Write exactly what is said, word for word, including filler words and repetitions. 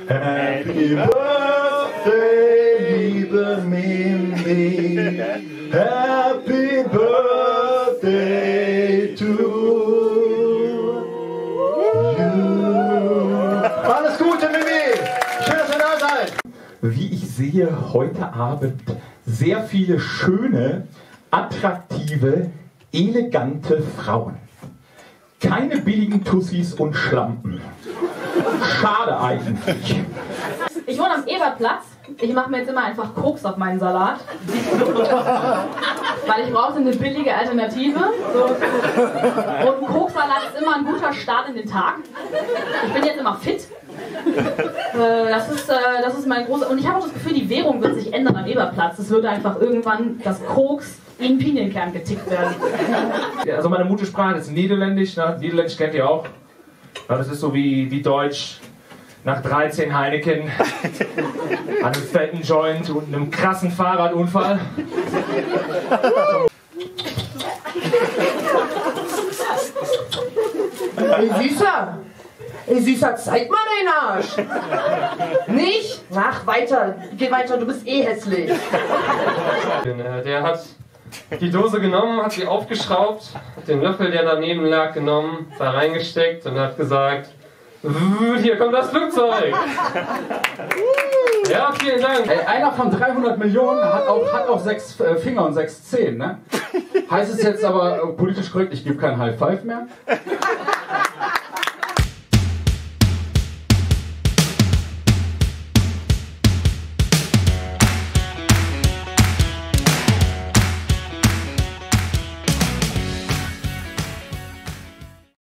Happy Birthday, liebe Mimi. Happy Birthday to you. Alles Gute, Mimi. Schön, dass ihr da seid. Wie ich sehe, heute Abend sehr viele schöne, attraktive, elegante Frauen. Keine billigen Tussis und Schlampen. Schade eigentlich. Ich wohne am Ebertplatz. Ich mache mir jetzt immer einfach Koks auf meinen Salat. Weil ich brauchte eine billige Alternative. So. Und ein Koksalat ist immer ein guter Start in den Tag. Ich bin jetzt immer fit. Das ist, das ist mein großer... Und ich habe auch das Gefühl, die Währung wird sich ändern am Ebertplatz. Es wird einfach irgendwann das Koks in Pinienkern getickt werden. Ja, also meine Muttersprache ist Niederländisch. Ne? Niederländisch kennt ihr auch. Ja, das ist so wie, wie Deutsch. Nach dreizehn Heineken, einem fetten Joint und einem krassen Fahrradunfall. Ey, Süßer! Ey, Süßer, zeig mal deinen Arsch! Nicht? Mach weiter, geh weiter, du bist eh hässlich. Der hat die Dose genommen, hat sie aufgeschraubt, hat den Löffel, der daneben lag, genommen, da reingesteckt und hat gesagt: Hier kommt das Flugzeug! Ja, vielen Dank! Ey, einer von dreihundert Millionen hat auch, hat auch sechs äh, Finger und sechs Zehen, ne? Heißt es jetzt aber äh, politisch korrekt, ich gebe keinen High Five mehr?